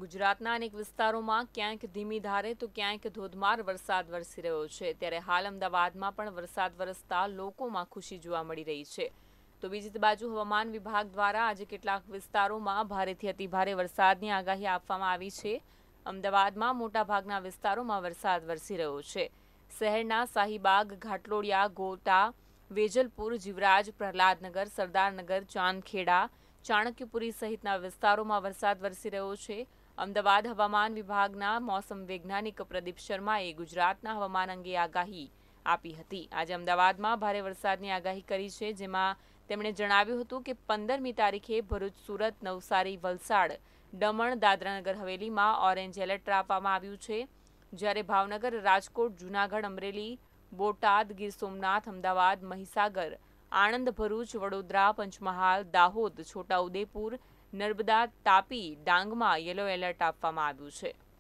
ગુજરાતના અનેક વિસ્તારોમાં ક્યાંક ધીમી ધારે તો ક્યાંક ધોધમાર વરસાદ વરસી રહ્યો છે, ત્યારે હાલ અમદાવાદમાં પણ વરસાદ વરસતા લોકોમાં ખુશી જોવા મળી રહી છે. તો બીજી બાજુ હવામાન વિભાગ દ્વારા આજે કેટલાક વિસ્તારોમાં ભારેથી અતિભારે વરસાદની આગાહી આપવામાં આવી છે. અમદાવાદમાં મોટાભાગના વિસ્તારોમાં વરસાદ વરસી રહ્યો છે. શહેરના શાહીબાગ, ઘાટલોડિયા, ગોટા, વેજલપુર, જીવરાજ, પ્રહલાદનગર, સરદારનગર, ચાંદખેડા, ચાણક્યપુરી સહિતના વિસ્તારોમાં વરસાદ વરસી રહ્યો છે. અમદાવાદ હવામાન વિભાગના મોસમ વૈજ્ઞાનિક પ્રદીપ શર્માએ ગુજરાતના હવામાન અંગે આગાહી આપી હતી. આજે અમદાવાદમાં ભારે વરસાદની આગાહી કરી છે, જેમાં તેમણે જણાવ્યું હતું કે 15મી તારીખે ભરૂચ, સુરત, નવસારી, વલસાડ, દમણ, દાદરાનગર હવેલીમાં ઓરેન્જ એલર્ટ આપવામાં આવ્યું છે. જ્યારે ભાવનગર, રાજકોટ, જૂનાગઢ, અમરેલી, બોટાદ, ગીર સોમનાથ, અમદાવાદ, મહીસાગર, આણંદ, ભરૂચ, વડોદરા, પંચમહાલ, દાહોદ, છોટાઉદેપુર, નર્મદા, તાપી, ડાંગમાં યલો એલર્ટ આપવામાં આવ્યું છે.